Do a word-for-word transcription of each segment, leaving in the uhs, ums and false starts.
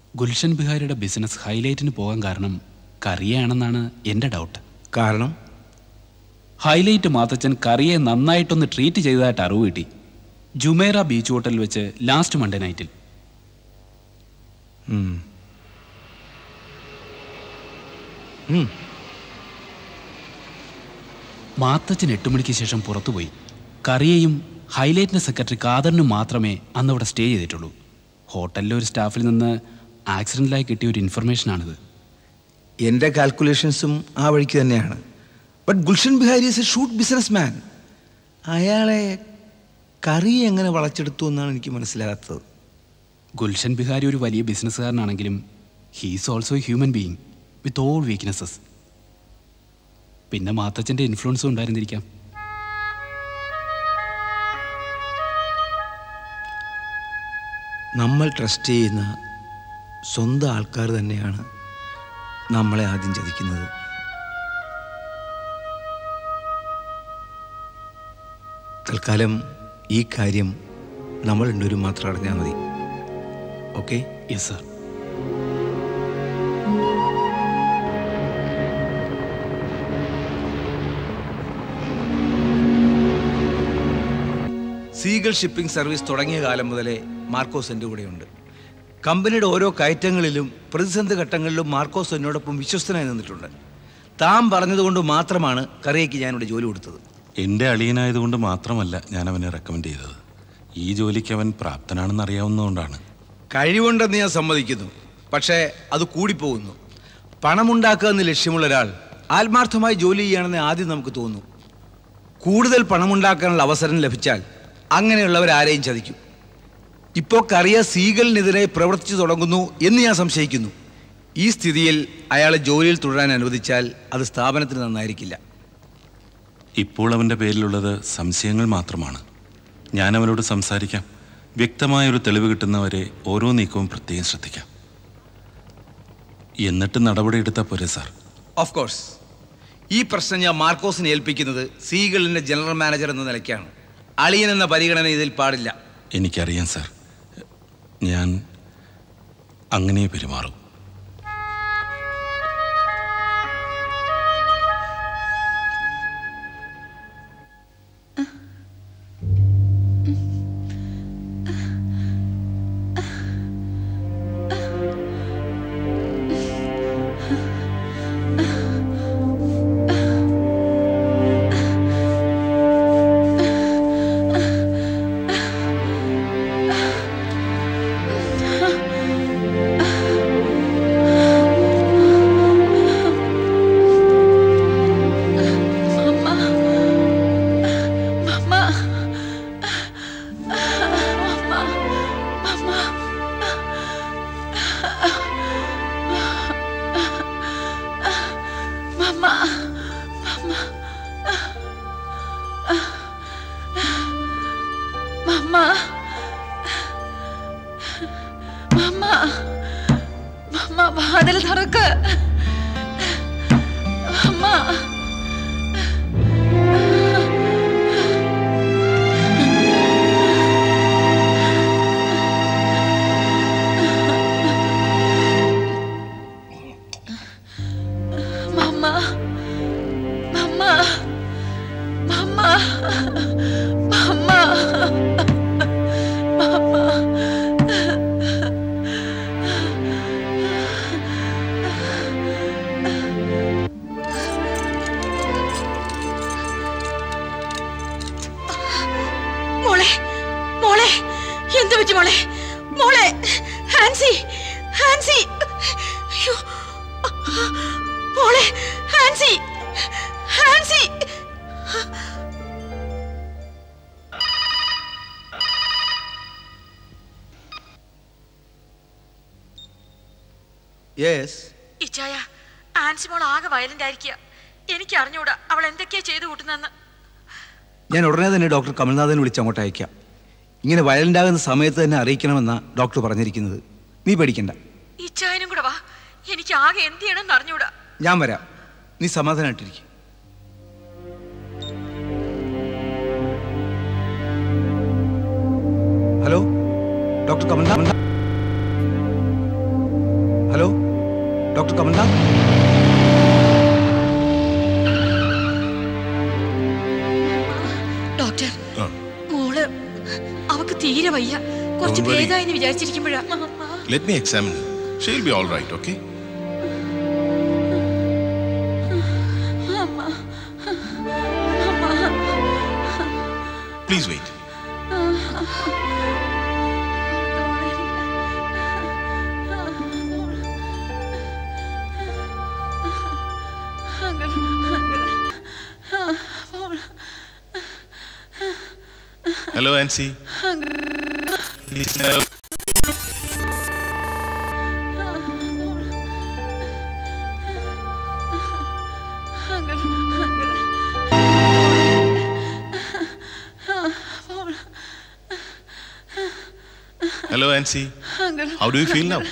Gulshan ബിഹാരിയുടെ business ഹൈലൈറ്റിന് പോകാൻ കാരണം കറിയാണെന്നാണ് എൻ്റെ ഡൗട്ട്. കാരണം ഹൈലൈറ്റ് മാത്തച്ചൻ കറിയെ നന്നായിട്ടൊന്ന് ട്രീറ്റ് ചെയ്തതായിട്ട് അറിവ് കിട്ടി. ജുമേറ ബീച്ച് ഹോട്ടലിൽ വെച്ച് ലാസ്റ്റ് മൺഡേ നൈറ്റിൽ. മാത്തച്ചൻ എട്ട് മണിക്ക് ശേഷം പുറത്തുപോയി. കറിയെയും ഹൈലൈറ്റിൻ്റെ സെക്രട്ടറി കാദറിനും മാത്രമേ അന്ന് അവിടെ സ്റ്റേ ചെയ്തിട്ടുള്ളൂ. ഹോട്ടലിലെ ഒരു സ്റ്റാഫിൽ നിന്ന് ആക്സിഡൻ്റിലായി കിട്ടിയ ഒരു ഇൻഫർമേഷനാണിത്. എൻ്റെ കാൽക്കുലേഷൻസും ആ വഴിക്ക് തന്നെയാണ്. But Gulshan Bihari is a shrewd businessman. അയാളെ കറി എങ്ങനെ വളച്ചെടുത്തു എന്നാണ് എനിക്ക് മനസ്സിലാകാത്തത്. ഗുൽഷൻ ബിഹാരി ഒരു വലിയ ബിസിനസ്സുകാരനാണെങ്കിലും he's also a human being with all weaknesses. പിന്നെ മാത്തച്ഛൻ്റെ ഇൻഫ്ലുവൻസും ഉണ്ടായിരുന്നിരിക്കാം. നമ്മൾ ട്രസ്റ്റ് ചെയ്യുന്ന സ്വന്തം ആൾക്കാർ തന്നെയാണ് നമ്മളെ ആദ്യം ചതിക്കുന്നത്. തൽക്കാലം ഈ കാര്യം നമ്മൾ രണ്ടുപേരും മാത്രം അറിഞ്ഞാൽ മതി. Okay? Yes sir. Seagull shipping service തുടങ്ങിയ കാലം മുതലേ മാർക്കോസ് എൻ്റെ കൂടെയുണ്ട്. കമ്പനിയുടെ ഓരോ കയറ്റങ്ങളിലും പ്രതിസന്ധി ഘട്ടങ്ങളിലും മാർക്കോസ് എന്നോടൊപ്പം വിശ്വസ്തനായി നിന്നിട്ടുണ്ട്. താൻ പറഞ്ഞതുകൊണ്ട് മാത്രമാണ് കറിയയ്ക്ക് ഞാനിവിടെ ജോലി കൊടുത്തത്. എൻ്റെ അളിയനായതുകൊണ്ട് മാത്രമല്ല ഞാൻ അവനെ റെക്കമെൻഡ് ചെയ്തത്. ഈ ജോലിക്ക് അവൻ പ്രാപ്തനാണെന്ന് അറിയാവുന്നതുകൊണ്ടാണ്. കഴിവുണ്ടെന്ന് ഞാൻ സമ്മതിക്കുന്നു, പക്ഷേ അത് കൂടിപ്പോകുന്നു. പണമുണ്ടാക്കുക എന്ന് ലക്ഷ്യമുള്ള ഒരാൾ ആത്മാർത്ഥമായി ജോലി ചെയ്യുകയാണെന്ന് ആദ്യം നമുക്ക് തോന്നുന്നു. കൂടുതൽ പണമുണ്ടാക്കാനുള്ള അവസരം ലഭിച്ചാൽ അങ്ങനെയുള്ളവരാരെയും ചതിക്കും. ഇപ്പോൾ കറിയ സീഗലിനെതിരെ പ്രവർത്തിച്ചു തുടങ്ങുന്നു എന്ന് ഞാൻ സംശയിക്കുന്നു. ഈ സ്ഥിതിയിൽ അയാളെ ജോലിയിൽ തുടരാൻ അനുവദിച്ചാൽ അത് സ്ഥാപനത്തിന് നന്നായിരിക്കില്ല. ഇപ്പോൾ അവൻ്റെ പേരിലുള്ളത് സംശയങ്ങൾ മാത്രമാണ്. ഞാൻ അവനോട് സംസാരിക്കാം. വ്യക്തമായൊരു തെളിവ് കിട്ടുന്നവരെ ഓരോ നീക്കവും പ്രത്യേകം ശ്രദ്ധിക്കാം. എന്നിട്ട് നടപടിയെടുത്താൽ പോരെ സാർ? Of course. ഈ പ്രശ്നം ഞാൻ മാർക്കോസിനെ ഏൽപ്പിക്കുന്നത് സീഗളിൻ്റെ ജനറൽ മാനേജർ എന്ന നിലയ്ക്കാണ്. അളിയൻ എന്ന പരിഗണന ഇതിൽ പാടില്ല. എനിക്കറിയാം സാർ, ഞാൻ അങ്ങനെ പെരുമാറും. എനിക്ക് അറിഞ്ഞൂടാ അവൾ എന്തൊക്കെയാ ചെയ്തു കൂട്ടുന്നെന്ന്. ഞാൻ ഉടനെ തന്നെ ഡോക്ടർ കമൽനാഥനെ വിളിച്ച് അങ്ങോട്ട് അയക്കാം. ഇങ്ങനെ വയലന്റ് ആകുന്ന സമയത്ത് തന്നെ അറിയിക്കണമെന്നാ ഡോക്ടർ പറഞ്ഞിരിക്കുന്നത്. നീ പേടിക്കണ്ട. ഇച്ചായനും കൂടെ വാ, എനിക്ക് ആകെ എന്ത് ചെയ്യണമെന്ന് അറിഞ്ഞൂടാ. ഞാൻ വരാം, നീ സമാധാനമായിട്ടിരിക്കും. Hello doctor Kamalnath. Doctor Kamalnath. Doctor, മോള് അവക്ക് തീരെ വയ്യ. കുറച്ച് ഭേദമായെന്ന് വിചാരിച്ചിരിക്കുമ്പോഴാ. Let me examine her. She'll be all right, okay? Please wait. Hello, Nancy. Please help. Hello, Nancy. Uncle. How do you feel now?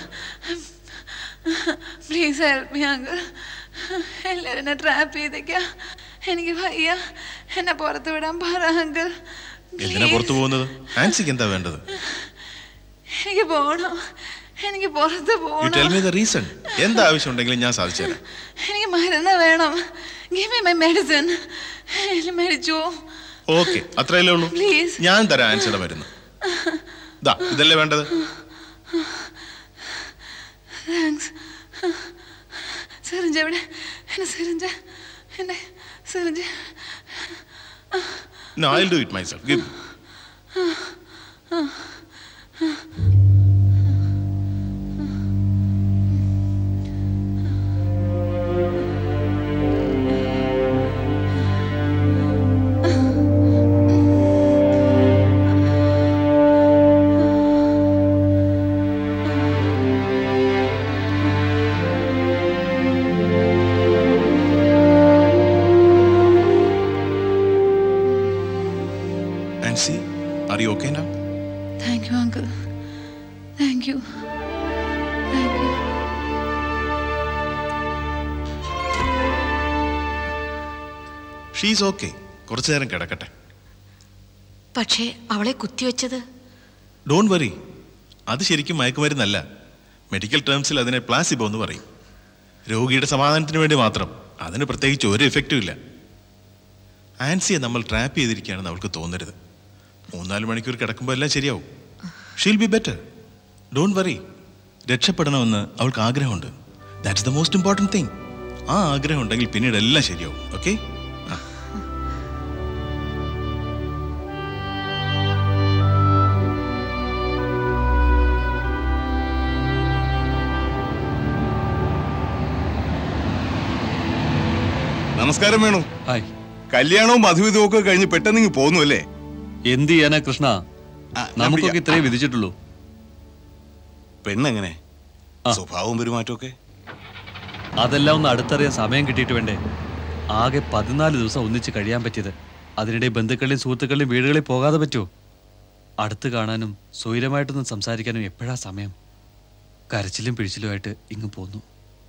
Please help me, uncle. എല്ലാരും എന്നെ trap ചെയ്തേക്കാ. എനിക്ക് വയ്യ. എന്നെ പുറത്തു വിടാൻ പറ, അങ്കിൾ. എന്തിനാ പുറത്തു പോകുന്നത്? ആൻസിക്ക് എന്താ വേണ്ടത്? എനിക്ക് പോണം. എനിക്ക് പുറത്ത് You പോണം. tell me the reason. എന്താ ആവശ്യം ഉണ്ടെങ്കിലും ഞാൻ സാധിച്ചു തരാം. എനിക്ക് മരുന്ന് വേണം. Give me my medicine. എന്നെ മരിച്ചു. ഓക്കെ, അത്രയല്ലേ ഉള്ളൂ. Please. ഞാൻ തരാം ആൻസിയുടെ മരുന്ന്. ദാ, ഇതല്ലേ വേണ്ടത്? താങ്ക്സ്. സിറിഞ്ച് എവിടെ? എന്നെ സിറിഞ്ച്. എന്നെ syringe. No, I'll do it myself. Give me. Nancy, are you okay now? Thank you, uncle. Thank you. Thank you. She's okay. കുറച്ചു നേരം കിടക്കട്ടെ. പക്ഷേ അവളെ കുത്തിവെച്ചത്? Don't worry. അത് ശരിക്കും മയക്കുമരുന്നല്ല. മെഡിക്കൽ ടേംസിൽ അതിനെ പ്ലാസിബോ എന്ന് പറയും. രോഗിയുടെ സമാധാനത്തിന് വേണ്ടി മാത്രം. അതിന് പ്രത്യേകിച്ച് ഒരു എഫക്റ്റും ഇല്ല. ആൻസിയെ നമ്മൾ ട്രാപ്പ് ചെയ്തിരിക്കുകയാണെന്ന് അവൾക്ക് തോന്നരുത്. മൂന്നാല് മണിക്കൂർ കിടക്കുമ്പോൾ എല്ലാം ശരിയാവും. She'll be better. Don't worry. രക്ഷപ്പെടണമെന്ന് അവൾക്ക് ആഗ്രഹമുണ്ട്. That's the most important thing. ആ ആഗ്രഹം ഉണ്ടെങ്കിൽ പിന്നീട് എല്ലാം ശരിയാവും. ഓക്കെ? നമസ്കാരം വേണു. ഹായ്. കല്യാണവും മധുവിധവും ഒക്കെ കഴിഞ്ഞ് പെട്ടെന്ന് ഇങ്ങ് പോന്നു അല്ലേ? എന്ത് ചെയ്യാനാ കൃഷ്ണ, നമുക്കൊക്കെ ഇത്രേ വിധിച്ചിട്ടുള്ളൂ. പെണ്ണെങ്ങനെ? ആ. സ്വഭാവവും പെരുമാറ്റമൊക്കെ? അതെല്ലാം ഒന്ന് അടുത്തറിയാൻ സമയം കിട്ടിയിട്ട് വേണ്ടേ. ആകെ പതിനാല് ദിവസം ഒന്നിച്ച് കഴിയാൻ പറ്റിയത്. അതിനിടെ ബന്ധുക്കളുടെയും സുഹൃത്തുക്കളുടെയും വീടുകളിൽ പോകാതെ പറ്റുമോ? അടുത്ത് കാണാനും സ്വൈരമായിട്ടൊന്നും സംസാരിക്കാനും എപ്പോഴാ സമയം? കരച്ചിലും പിഴിച്ചിലുമായിട്ട് ഇങ്ങ് പോന്നു.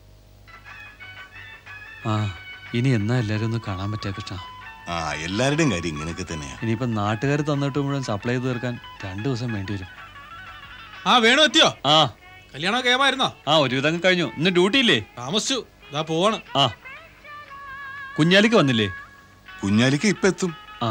ആ, ഇനി എന്നാ എല്ലാവരും ഒന്ന് കാണാൻ പറ്റുക കൃഷ്ണ? ആ, എല്ലാവരുടെയും കാര്യം ഇങ്ങനെയൊക്കെ തന്നെയാ. ഇനിയിപ്പം നാട്ടുകാർ തന്നിട്ട് മുഴുവൻ സപ്ലൈ ചെയ്ത് തീർക്കാൻ രണ്ടു ദിവസം വേണ്ടി വരും. ആ, വേണു എത്തിയോ? ആ, കല്യാണം കേമായിരുന്നോ? ആ, ഒരുവിധം കഴിഞ്ഞു. ഇന്ന് ഡ്യൂട്ടി ഇല്ലേ? താമസിച്ചു. ഇതാ പോവാണ്. ആ, കുഞ്ഞാലിക്ക് വന്നില്ലേ? കുഞ്ഞാലിക്ക് ഇപ്പൊ എത്തും. ആ,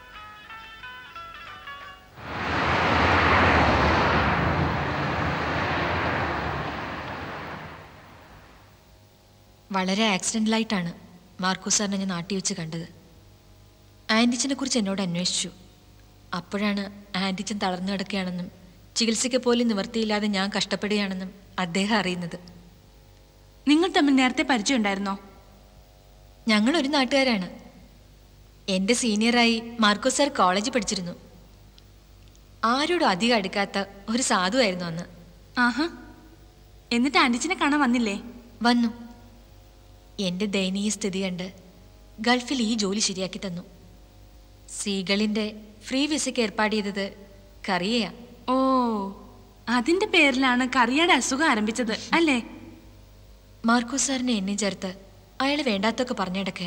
വളരെ ആക്സിഡൻ്റലായിട്ടാണ് മാർക്കോസ് സാറിനെ ഞാൻ നാട്ടിൽ വെച്ച് കണ്ടത്. ആൻറ്റിച്ചനെ കുറിച്ച് എന്നോട് അന്വേഷിച്ചു. അപ്പോഴാണ് ആൻറ്റിച്ചൻ തളർന്നു കിടക്കുകയാണെന്നും ചികിത്സയ്ക്ക് പോലും നിവൃത്തിയില്ലാതെ ഞാൻ കഷ്ടപ്പെടുകയാണെന്നും അദ്ദേഹം അറിയുന്നത്. നിങ്ങൾ തമ്മിൽ നേരത്തെ പരിചയം ഉണ്ടായിരുന്നോ? ഞങ്ങളൊരു നാട്ടുകാരാണ്. എൻ്റെ സീനിയറായി മാർക്കോസ് സാർ കോളേജിൽ പഠിച്ചിരുന്നു. ആരോടും അധികം അടുക്കാത്ത ഒരു സാധുവായിരുന്നു അന്ന്. ആഹാ, എന്നിട്ട് ആൻറ്റിച്ചിനെ കാണാൻ വന്നില്ലേ? വന്നു. എൻ്റെ ദയനീയ സ്ഥിതി കണ്ട് ഗൾഫിൽ ഈ ജോലി ശരിയാക്കി തന്നു. സീകളിൻ്റെ ഫ്രീ വിസയ്ക്ക് ഏർപ്പാട് ചെയ്തത് കറിയയാ. ഓ, അതിന്റെ പേരിലാണ് കറിയയുടെ അസുഖം ആരംഭിച്ചത് അല്ലേ? മാർക്കോസ് സാറിനെ എന്നെ ചേർത്ത് അയാൾ വേണ്ടാത്തൊക്കെ പറഞ്ഞിടക്കുക.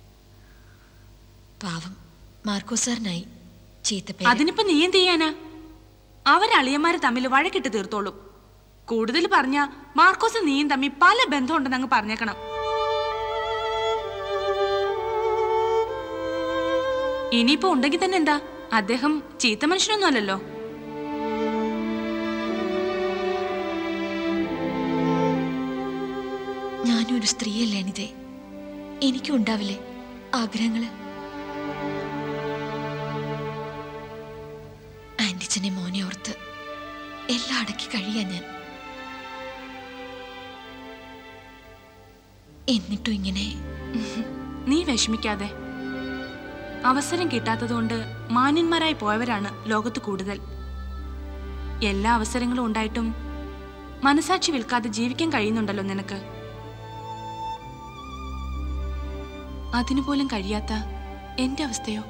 പാവം മാർക്കോസ് സാറിനായി ചീത്തപ്പേര്. അതിനിപ്പോ നീ എന്ത് ചെയ്യാനാ? അവരളിയന്മാര് തമ്മിൽ വഴക്കിട്ട് തീർത്തോളും. കൂടുതൽ പറഞ്ഞ മാർക്കോസ് നീയും തമ്മി പല ബന്ധമുണ്ടെന്ന് അങ്ങ് പറഞ്ഞേക്കണം. ഇനിയിപ്പോ ഉണ്ടെങ്കിൽ തന്നെ എന്താ, അദ്ദേഹം ചീത്ത മനുഷ്യനൊന്നും അല്ലല്ലോ. ഞാനും ഒരു സ്ത്രീയല്ലേ അനിതേ, എനിക്കും ഉണ്ടാവില്ലേ ആഗ്രഹങ്ങള്? ആന്റിച്ചനെ മോനെ ഓർത്ത് എല്ലാം അടക്കി കഴിയാൻ ഞാൻ. എന്നിട്ടും ഇങ്ങനെ. നീ വിഷമിക്കാതെ. അവസരം കിട്ടാത്തതുകൊണ്ട് മാന്യന്മാരായി പോയവരാണ് ലോകത്ത് കൂടുതൽ. എല്ലാ അവസരങ്ങളും ഉണ്ടായിട്ടും മനസാക്ഷി വിൽക്കാതെ ജീവിക്കാൻ കഴിയുന്നുണ്ടല്ലോ നിനക്ക്. അതിനുപോലും കഴിയാത്ത എന്റെ അവസ്ഥയോ?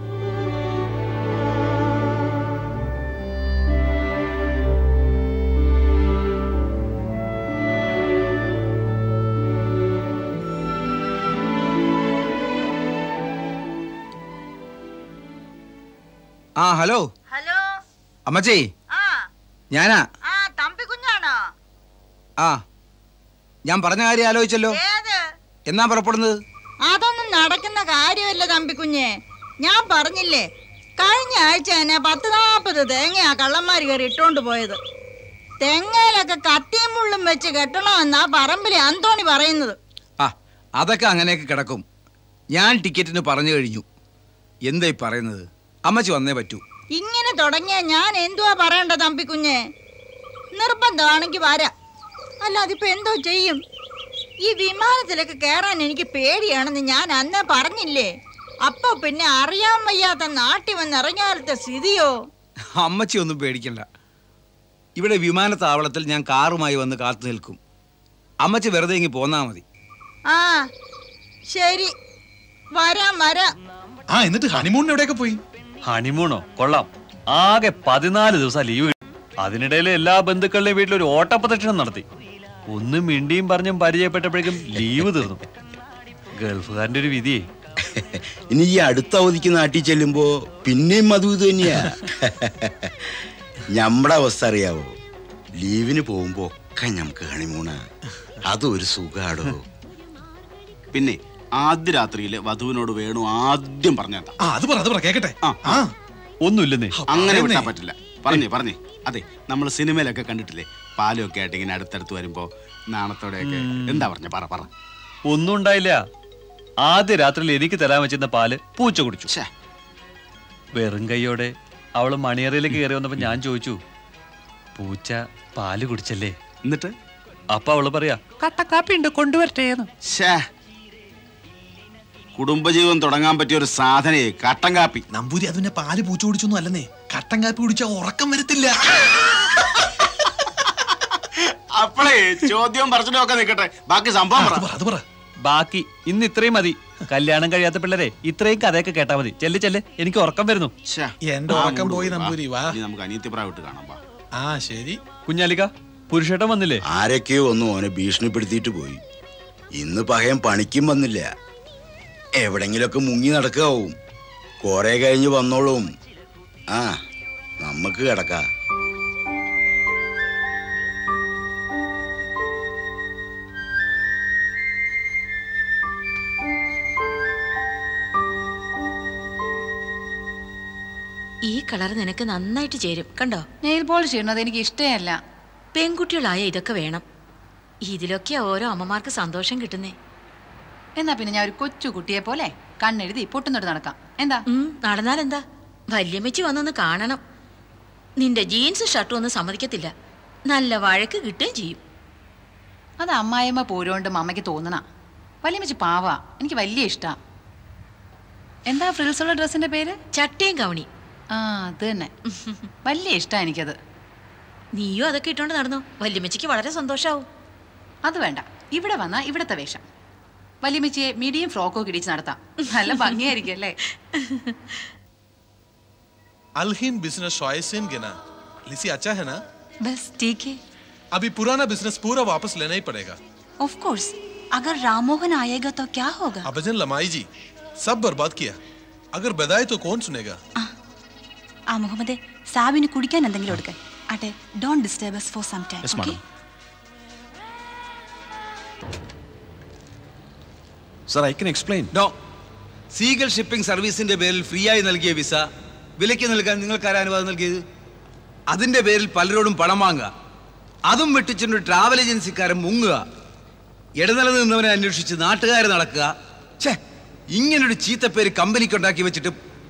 ആ ഹലോ ഹലോ അമ്മച്ചി, ആ ഞാനാ. ആ തമ്പി കുഞ്ഞാണോ? ആ ഞാൻ പറഞ്ഞ കാര്യം ആലോചിച്ചല്ലോ. ഏത്? എന്നാ പുറപ്പെടുന്നത്? അതൊന്നും നടക്കുന്ന കാര്യമല്ല തമ്പി കുഞ്ഞെ. ഞാൻ പറഞ്ഞില്ലേ, കഴിഞ്ഞ ആഴ്ച തന്നെ പത്ത് നാപ്പത് തേങ്ങയാ കള്ളന്മാര് കയറി ഇട്ടോണ്ട് പോയത്. തെങ്ങയിലൊക്കെ കത്തിയും മുള്ളും വെച്ച് കെട്ടണമെന്നാ പറമ്പിലെ അന്തോണി പറയുന്നത്. ആ അതൊക്കെ അങ്ങനെയൊക്കെ കിടക്കും. ഞാൻ ടിക്കറ്റിന് പറഞ്ഞു കഴിഞ്ഞു. എന്തായി പറയുന്നത്? അമ്മച്ചി വന്നേ പറ്റൂ. ഇങ്ങനെ തുടങ്ങിയ ഞാൻ എന്തുവാ പറയണ്ട തമ്പി കുഞ്ഞെ? നിർബന്ധമാണെങ്കിൽ വരാം, അല്ലാതിപ്പോ എന്തോ ചെയ്യും? ഈ വിമാനത്തിലൊക്കെ കയറാൻ എനിക്ക് പേടിയാണെന്ന് ഞാൻ അന്നേ പറഞ്ഞില്ലേ. അപ്പൊ പിന്നെ അറിയാൻ വയ്യാത്ത നാട്ടിൽ വന്നിറങ്ങിയാലത്തെ സ്ഥിതിയോ? അമ്മച്ചി ഒന്നും പേടിക്കണ്ട. ഇവിടെ വിമാനത്താവളത്തിൽ ഞാൻ കാറുമായി വന്ന് കാത്തു നിൽക്കും. അമ്മച്ചി വെറുതെ ഇങ്ങി പോന്നാ മതി. ആ ശരി, വരാം വരാം. ആ എന്നിട്ട് ഹണിമൂണിന് എവിടെയൊക്കെ പോയി? ഹണിമൂണോ? കൊള്ളാം. ആകെ പതിനാല് ദിവസം ലീവ്. അതിനിടയിൽ എല്ലാ ബന്ധുക്കളുടെയും വീട്ടിൽ ഒരു ഓട്ടപ്രദക്ഷിണം നടത്തി. ഒന്നും മിണ്ടിയും പറഞ്ഞും പരിചയപ്പെട്ടപ്പോഴേക്കും ലീവ് തീർന്നു. ഗൾഫുകാരന്റെ ഒരു വിധിയേ. ഇനി ഈ അടുത്ത അവധിക്ക് നാട്ടിൽ ചെല്ലുമ്പോ പിന്നെയും അതും ഇത് തന്നെയാ. ഞമ്മടെ അവസ്ഥ അറിയാവോ? ലീവിന് പോകുമ്പോ ഒക്കെ ഞമ്മക്ക് ഹണിമൂണ. അതൊരു സുഖാടോ. പിന്നെ ആദ്യ രാത്രിയില് വധുവിനോട് വേണു ആദ്യം പറഞ്ഞാ കേക്കട്ടെ. ഒന്നുമില്ലെന്നേ. അങ്ങനെ വിട്ടാ പറ്റില്ല. പറഞ്ഞേ പറഞ്ഞേ. അതെ, നമ്മൾ സിനിമയിലൊക്കെ കണ്ടിട്ടില്ലേ, പാലൊക്കെ ആയിട്ട് ഇങ്ങനെ അടുത്തടുത്ത് വരുമ്പോ നാണത്തോടെയൊക്കെ. എന്താ പറഞ്ഞ? പറ പറ. ഒന്നും ഉണ്ടായില്ല. ആദ്യ രാത്രിയിൽ എനിക്ക് തരാൻ വെച്ചിരുന്ന പാല് പൂച്ച കുടിച്ചു. വെറും കൈയോടെ അവള് മണിയറയിലേക്ക് കയറി വന്നപ്പോ ഞാൻ ചോദിച്ചു, പൂച്ച പാല് കുടിച്ചല്ലേ? എന്നിട്ട് അപ്പൊ അവള് പറയാ, കട്ടക്കാപ്പി ഉണ്ട് കൊണ്ടുവരട്ടേന്ന്. കുടുംബജീവൻ തുടങ്ങാൻ പറ്റിയ ഒരു സാധനയെ കട്ടൻ കാപ്പി. നമ്പൂരി അതിന്റെ പാല് പൂച്ച കുടിച്ചൊന്നും അല്ലെന്നേ. കട്ടൻ കാപ്പി കുടിച്ചാൽ ഉറക്കം വരത്തില്ല. അപ്പളേ ചോദ്യം പറഞ്ഞിട്ടും ഒക്കെ നിൽക്കട്ടെ, ബാക്കി സംഭവം ബാക്കി ഇന്ന് ഇത്രയും മതി. കല്യാണം കഴിയാത്ത പിള്ളേരെ ഇത്രയും കഥയൊക്കെ കേട്ടാ മതി. ചെല്ല് ചെല്ല്, എനിക്ക് ഉറക്കം വരുന്നു. എന്റെ ഉറക്കം പോയി നമ്പൂരി. വാ, നമുക്ക് അനിയത്തിപ്രായം ഇട്ട് കാണാം. ആ ശരി. കുഞ്ഞാലിക്ക, പുരുഷേട്ടൻ വന്നില്ലേ? ആരൊക്കെയോ ഒന്നും ഓനെ ഭീഷണിപ്പെടുത്തിയിട്ട് പോയി. ഇന്ന് പകയം പണിക്കും വന്നില്ല. എവിടെങ്കിലൊക്കെ മുങ്ങി നടക്കാവും. കൊറേ കഴിഞ്ഞ് വന്നോളും. ആ നമുക്ക് കിടക്കാം. ഈ കളർ നിനക്ക് നന്നായിട്ട് ചേരും. കണ്ടോ? നെയിൽ പോളിഷ് ചെയ്യുന്നത് എനിക്ക് ഇഷ്ടമല്ല. പെൺകുട്ടികളായ ഇതൊക്കെ വേണം. ഇതിലൊക്കെയാ ഓരോ അമ്മമാർക്ക് സന്തോഷം കിട്ടുന്നേ. എന്നാ പിന്നെ ഞാൻ ഒരു കൊച്ചു കുട്ടിയെ പോലെ കണ്ണെഴുതി പൊട്ടുന്നോട്ട് നടക്കാം. എന്താ? നടന്നാലെന്താ? വല്യമ്മച്ചി വന്നൊന്ന് കാണണം. നിന്റെ ജീൻസ് ഷർട്ടും ഒന്നും സമ്മതിക്കത്തില്ല. നല്ല വഴക്ക് കിട്ടുകയും ചെയ്യും. അത് അമ്മായിമ്മ പോരോണ്ട് അമ്മയ്ക്ക് തോന്നണ. വല്യമ്മച്ചി പാവാ, എനിക്ക് വലിയ ഇഷ്ടാ. എന്താ ഫ്രിൽസുള്ള ഡ്രസ്സിന്റെ പേര്? ചട്ടയും കവണി. ആ അത് തന്നെ, വലിയ ഇഷ്ടാ എനിക്കത്. നീയും അതൊക്കെ ഇട്ടോണ്ട് നടന്നു. വല്യമ്മച്ചിക്ക് വളരെ സന്തോഷാവും. അത് വേണ്ട, ഇവിടെ വന്നാ ഇവിടത്തെ വേഷം. വല്യമ്മച്ചിയെ മീഡിയം ഫ്രോക്കോ കിടിച്ച് നടത്താം. നല്ല ഭംഗിയായിരിക്കും അല്ലേ? अलहीन बिजनेस चॉइस इन गिना लिसी अच्छा है ना? बस ठीक है. अभी पुराना बिजनेस पूरा वापस लेना ही पड़ेगा. Of course. अगर राममोहन आएगा तो क्या होगा? अबजन लमाई जी सब बर्बाद किया. अगर बधाई तो कौन सुनेगा? ആ മുഹമ്മദേ, സാബിന് കുടിക്കാൻ എന്തെങ്കിലും എടുക്കാൻ. Ate, don't disturb us for some time. Yes, okay? madam. Sir, I can explain. No. Seagull shipping സർവീസിന്റെ പേരിൽ ഫ്രീ ആയി നൽകിയ വിസ വിലയ്ക്ക് നൽകാൻ നിങ്ങൾക്ക് ആരാ അനുവാദം നൽകിയത്? അതിന്റെ പേരിൽ പലരോടും പണം വാങ്ങുക, അതും വെട്ടിച്ചൊരു ട്രാവൽ ഏജൻസിക്കാരൻ മുങ്ങുക, ഇടനില നിന്നവനെ അന്വേഷിച്ച് നാട്ടുകാർ നടക്കുക. ഛേ, ഇങ്ങനൊരു ചീത്തപ്പേര് കമ്പനിക്ക് ഉണ്ടാക്കി വെച്ചിട്ട്.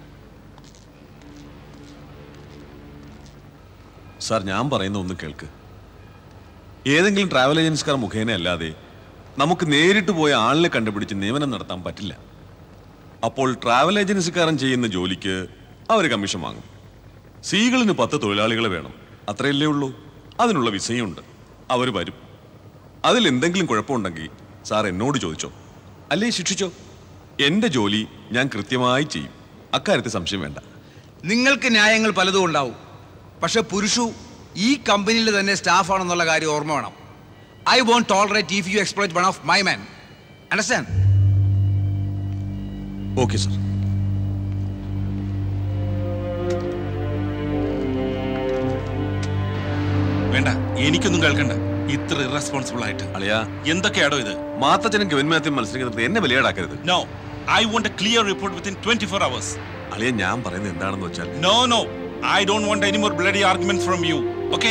സാർ, ഞാൻ പറയുന്ന ഒന്ന് കേൾക്ക്. ഏതെങ്കിലും ട്രാവൽ ഏജൻസിക്കാർ മുഖേന അല്ലാതെ നമുക്ക് നേരിട്ട് പോയ ആളിനെ കണ്ടുപിടിച്ച് നിയമനം നടത്താൻ പറ്റില്ല. അപ്പോൾ ട്രാവൽ ഏജൻസിക്കാരൻ ചെയ്യുന്ന ജോലിക്ക് അവർ കമ്മീഷൻ വാങ്ങും. സീകളിന് പത്ത് തൊഴിലാളികളെ വേണം, അത്രയല്ലേ ഉള്ളൂ. അതിനുള്ള വിസയുണ്ട്, അവർ വരും. അതിൽ എന്തെങ്കിലും കുഴപ്പമുണ്ടെങ്കിൽ സാർ എന്നോട് ചോദിച്ചോ, അല്ലേ ശിക്ഷിച്ചോ. എൻ്റെ ജോലി ഞാൻ കൃത്യമായി ചെയ്യും, അക്കാര്യത്തിൽ സംശയം വേണ്ട. നിങ്ങൾക്ക് ന്യായങ്ങൾ പലതും ഉണ്ടാവും, പക്ഷെ പുരുഷു ഈ കമ്പനിയിൽ തന്നെ സ്റ്റാഫാണെന്നുള്ള കാര്യം ഓർമ്മ വേണം. I won't tolerate if you exploit one of my men. Understand? Okay, sir. വേണ്ട, എനിക്കൊന്നും കേൾക്കണ്ട. ഇത്ര ഇറസ്പോൺസിബിൾ ആയിട്ട് അളിയാ, എന്തൊക്കെയാണോ ഇത്? മാത്തച്ഛനും കെവിൻ മാത്യുവും മത്സരിക്കുന്നത് എന്നെ ബലിയാടാക്കരുത്. No, I want a clear report within twenty four hours. അളിയ, ഞാൻ പറയുന്നത് എന്താണെന്ന് വെച്ചാൽ no no I don't want any more bloody arguments from you. Okay?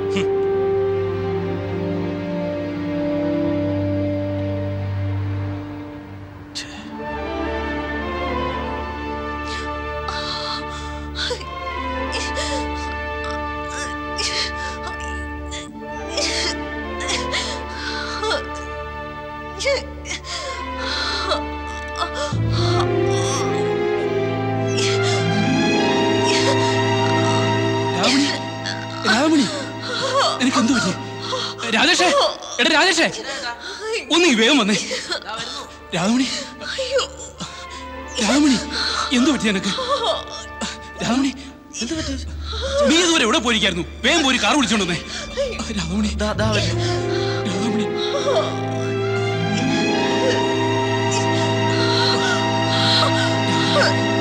രാജേഷേ, എടാ രാജേഷേ, ഒന്ന് വേഗം വന്നേ. രാമണി, രാമണി, എന്തു പറ്റി നിനക്ക്? രാമണി, നീ ഇതുവരെ എവിടെ പോയിരിക്കായിരുന്നു? വേഗം പോയി കാർ വിളിച്ചോണ്ടേ. രാമണി, രാമണി, Oh